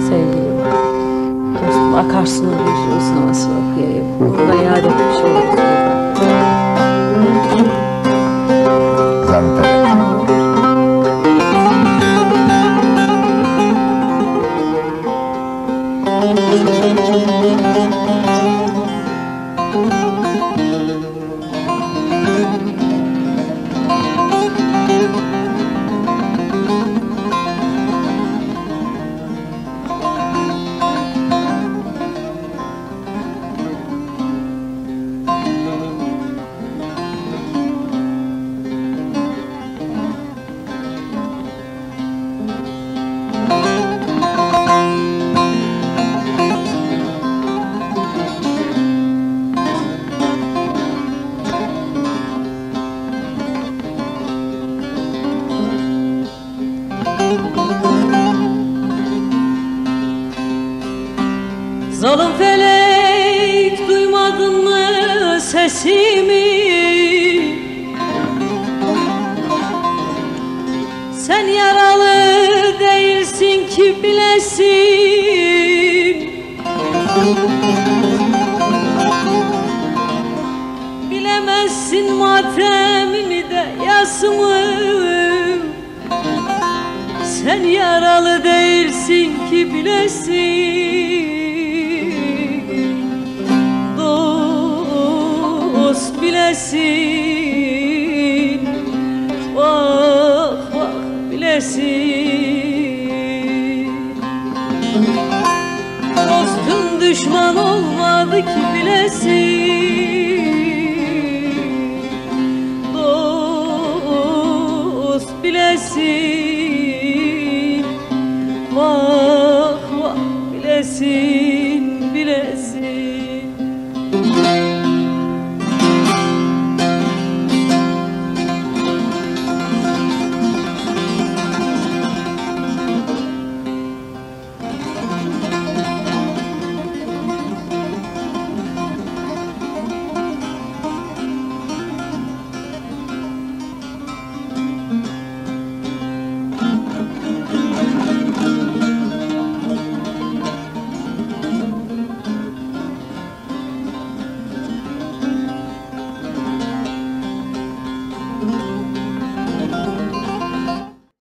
sevgilim. Dostum akarsın bir ıslaması okuyayım. Burada yad etmiş oluruz. Zaten. Zalim felek duymadın mı sesimi? Sen yaralı değilsin ki bilesin. Bilemezsin matemini de yasımı. Sen yaralı değilsin ki bilesin. Dost bilesin. Vah vah bilesin. Dostun düşman olmadı ki bilesin. Dost bilesin. Vah vah bilesin.